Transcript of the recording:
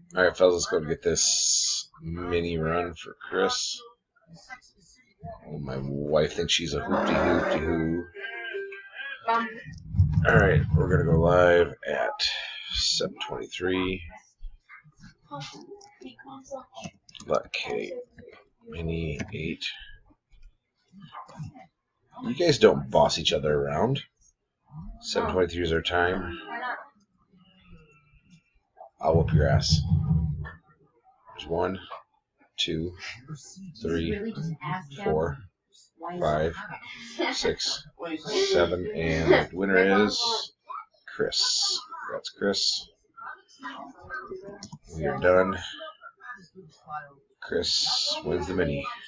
Alright, fellas, let's go get this mini run for Chris. Oh, my wife thinks she's a hoopty-hoopty-hoo. Alright, we're going to go live at 7:23. Luck K. Mini 8. You guys don't boss each other around. 7:23 is our time. I'll whoop your ass. There's 1, 2, 3, 4, 5, 6, 7, and the winner is Chris. That's Chris. We are done. Chris wins the mini.